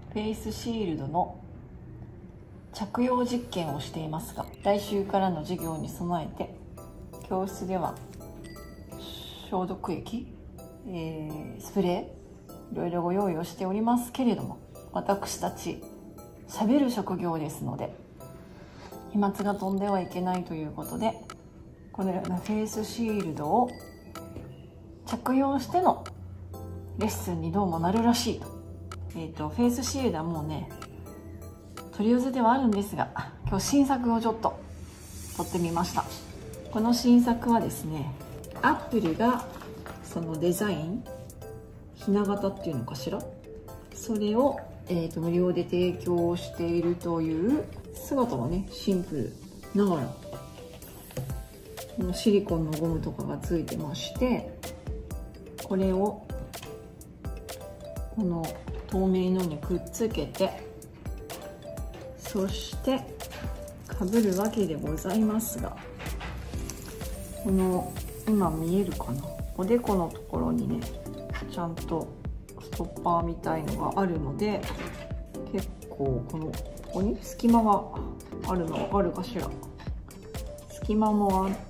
フェイスシールドの着用実験をしていますが、来週からの授業に備えて教室では消毒液、スプレーいろいろご用意をしておりますけれども、私たち喋る職業ですので飛沫が飛んではいけないということで、このようなフェイスシールドを着用してのレッスンにどうもなるらしいと。フェイスシールドはもうね取り寄せではあるんですが、今日新作をちょっと撮ってみました。この新作はですね、アップルがそのデザイン、ひな形っていうのかしら、それを、無料で提供しているという。姿はねシンプルながらこのシリコンのゴムとかがついてまして、これをこの透明のにくっつけて、そしてかぶるわけでございますが、この今見えるかな、おでこのところにねちゃんとストッパーみたいのがあるので、結構ここに隙間があるの分かるかしら。隙間もあって、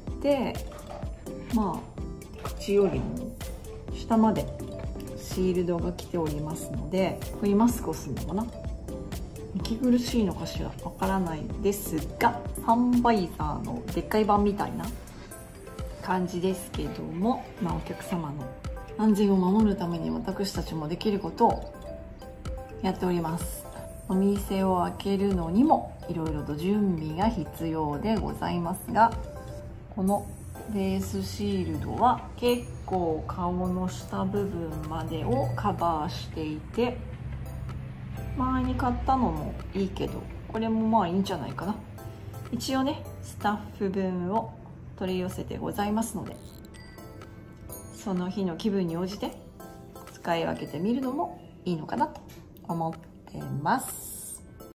まあ口よりも下までシールドが来ておりますので、これマスクをするのかな、息苦しいのかしらわからないですが、サンバイザーのでっかい版みたいな感じですけども、まあ、お客様の安全を守るために私たちもできることをやっております。お店を開けるのにもいろいろと準備が必要でございますが、このフェイスシールドは結構顔の下部分までをカバーしていて、前に買ったのもいいけどこれもまあいいんじゃないかな。一応ねスタッフ分を取り寄せてございますので、その日の気分に応じて使い分けてみるのもいいのかなと思ってます。